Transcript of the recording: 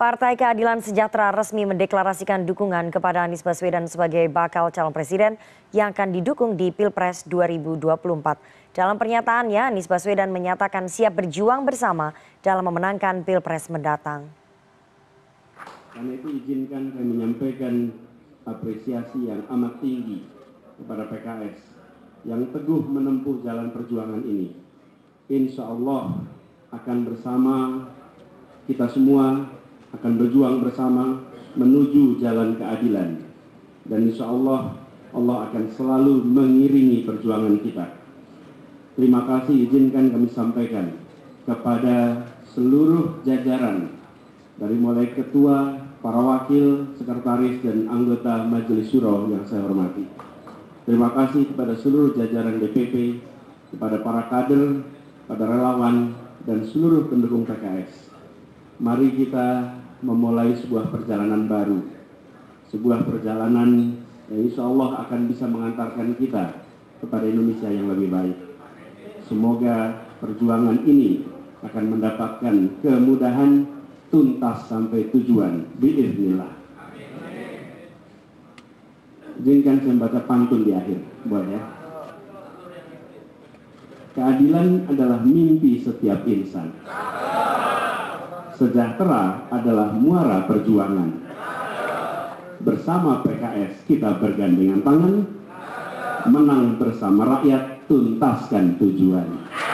Partai Keadilan Sejahtera resmi mendeklarasikan dukungan kepada Anies Baswedan sebagai bakal calon presiden yang akan didukung di Pilpres 2024. Dalam pernyataannya, Anies Baswedan menyatakan siap berjuang bersama dalam memenangkan Pilpres mendatang. Karena itu izinkan kami menyampaikan apresiasi yang amat tinggi kepada PKS yang teguh menempuh jalan perjuangan ini. Insya Allah akan bersama kita semua akan berjuang bersama menuju jalan keadilan. Dan insya Allah, Allah akan selalu mengiringi perjuangan kita. Terima kasih izinkan kami sampaikan kepada seluruh jajaran, dari mulai ketua, para wakil, sekretaris, dan anggota Majelis Syuro yang saya hormati. Terima kasih kepada seluruh jajaran DPP, kepada para kader, pada relawan, dan seluruh pendukung PKS. Mari kita memulai sebuah perjalanan baru. Sebuah perjalanan yang insya Allah akan bisa mengantarkan kita kepada Indonesia yang lebih baik. Semoga perjuangan ini akan mendapatkan kemudahan tuntas sampai tujuan. Biiznillah. Izinkan saya baca pantun di akhir. Boleh ya? Keadilan adalah mimpi setiap insan. Sejahtera adalah muara perjuangan. Bersama PKS kita bergandengan tangan, menang bersama rakyat, tuntaskan tujuan.